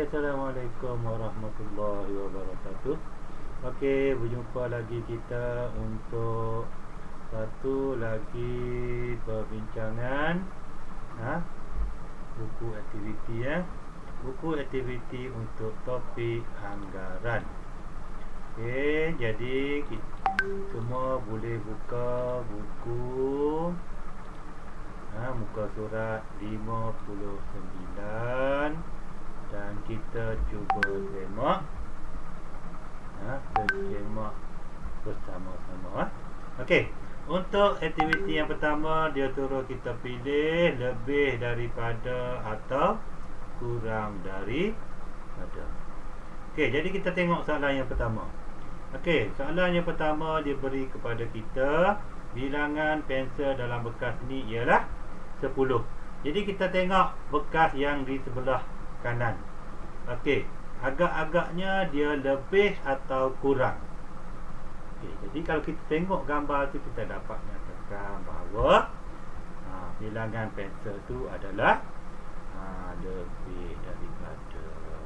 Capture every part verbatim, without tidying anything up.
Assalamualaikum warahmatullahi wabarakatuh. Okey, berjumpa lagi kita untuk satu lagi perbincangan ha? buku aktiviti ya. Buku aktiviti untuk topik anggaran. Okey, jadi kita semua boleh buka buku ha, muka surat lima puluh sembilan dan kita cuba semak ha, semak bersama-sama ha. Okey, untuk aktiviti yang pertama dia suruh kita pilih lebih daripada atau kurang daripada. Okey, jadi kita tengok soalan yang pertama. Okey, soalan yang pertama dia beri kepada kita bilangan pensel dalam bekas ni ialah sepuluh. Jadi kita tengok bekas yang di sebelah kanan. Okey, agak-agaknya dia lebih atau kurang. Okey, jadi kalau kita tengok gambar tu kita dapat nyatakan bahawa ha, bilangan pensel tu adalah ha, lebih daripada.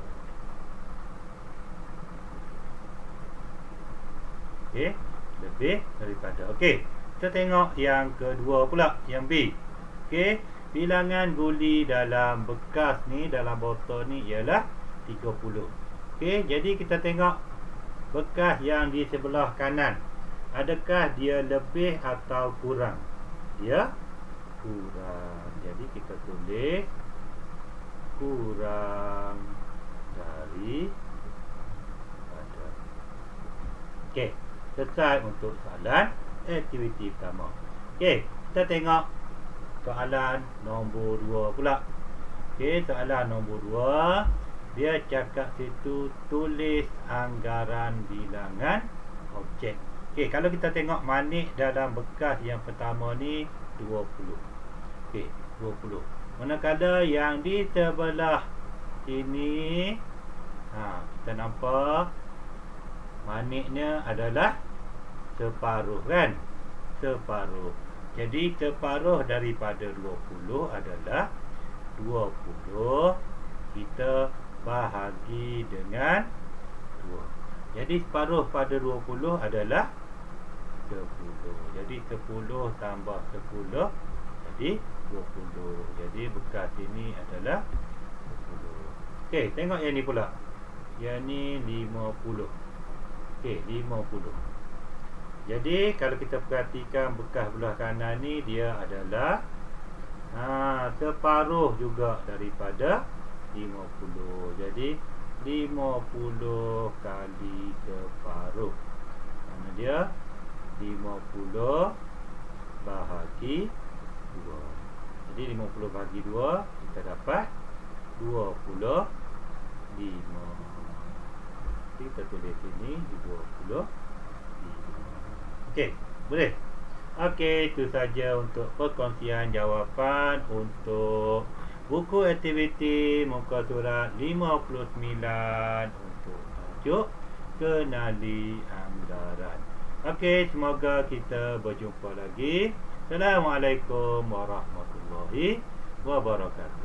Okey, lebih daripada. Okey, kita tengok yang kedua pula, yang B. Okey, bilangan guli dalam bekas ni, dalam botol ni ialah tiga puluh. Okey, jadi kita tengok bekas yang di sebelah kanan. Adakah dia lebih atau kurang? Dia kurang. Jadi kita tulis kurang dari pada. Okey, selesai untuk soalan aktiviti pertama. Okey, kita tengok soalan nombor dua pula. Okey, soalan nombor dua. Dia cakap situ tulis anggaran bilangan objek. Okey, kalau kita tengok manik dalam bekas yang pertama ni dua puluh. Okey, dua puluh. Manakala yang di sebelah sini ha, kita nampak maniknya adalah separuh kan? Separuh. Jadi separuh daripada dua puluh adalah dua puluh kita bahagi dengan dua. Jadi separuh pada dua puluh adalah sepuluh. Jadi sepuluh tambah sepuluh jadi dua puluh. Jadi bekas ini adalah sepuluh. Okey, tengok yang ni pula. Yang ni lima puluh. Okey, lima puluh. Jadi kalau kita perhatikan bekas belah kanan ni dia adalah ha, separuh juga daripada lima puluh. Jadi lima puluh kali separuh. Mana dia? lima puluh bahagi dua. Jadi lima puluh bahagi dua kita dapat dua puluh lima. Kita tulis sini dua puluh. Okey, boleh? Okey, itu saja untuk perkongsian jawapan untuk buku aktiviti muka surat lima puluh sembilan untuk tajuk kenali anggaran. Okey, semoga kita berjumpa lagi. Assalamualaikum warahmatullahi wabarakatuh.